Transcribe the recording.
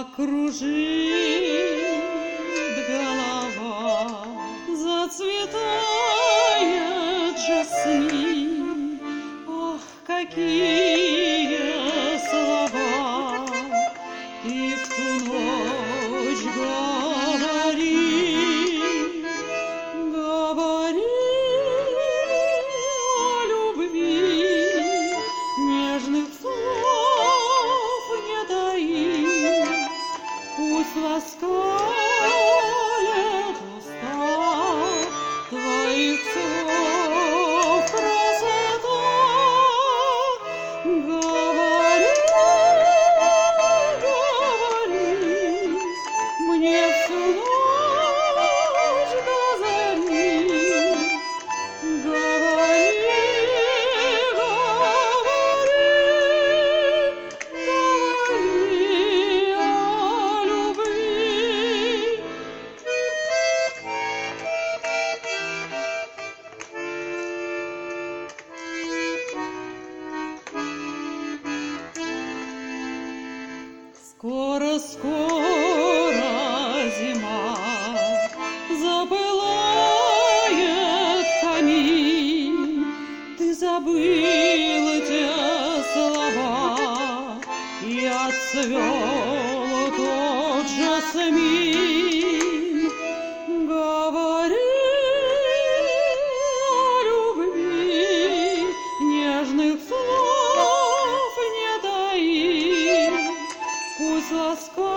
Кружит голова, зацветает жасмин. Ах, какие слова ты в ту ночь говори о любви, нежных слов не таи. Пусть ласкает уста твоих слов красота. Говори, говори мне всю ночь до зари. Говори, говори о любви. Скоро, скоро зима запылает камин. Ты забыл те слова, и отцвел тот жасмин. Говори о любви, нежных слов не таи. Пусть ласкает